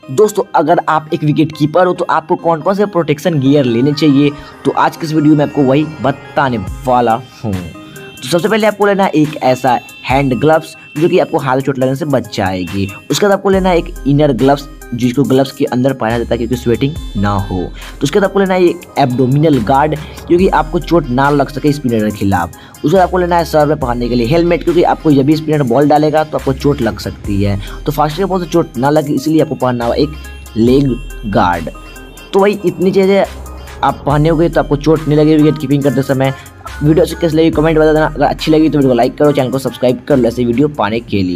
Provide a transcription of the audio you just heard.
दोस्तों अगर आप एक विकेट कीपर हो तो आपको कौन कौन से प्रोटेक्शन गियर लेने चाहिए, तो आज के इस वीडियो में आपको वही बताने वाला हूँ। तो सबसे पहले आपको लेना है एक ऐसा हैंड ग्लव्स जो कि आपको हाथ चोट लगने से बच जाएगी। उसके बाद आपको लेना है एक इनर ग्लव्स जिसको ग्लव्स के अंदर पहना जाता है क्योंकि स्वेटिंग ना हो। तो उसके बाद आपको लेना है एक एब्डोमिनल गार्ड क्योंकि आपको चोट ना लग सके स्पिनर के खिलाफ। उसके बाद आपको लेना है सर में पहनने के लिए हेलमेट क्योंकि आपको जब भी स्पिनर बॉल डालेगा तो आपको चोट लग सकती है, तो फास्टर बॉल से चोट ना लगे इसलिए आपको पहनना होगा एक लेग गार्ड। तो वही इतनी चीज़ें आप पहने होगे तो आपको चोट नहीं लगेगी विकेट कीपिंग करते समय। वीडियो से कैसे लगी कमेंट बता देना। अगर अच्छी लगी तो वीडियो को लाइक करो, चैनल को सब्सक्राइब कर लो ऐसे वीडियो पाने के लिए।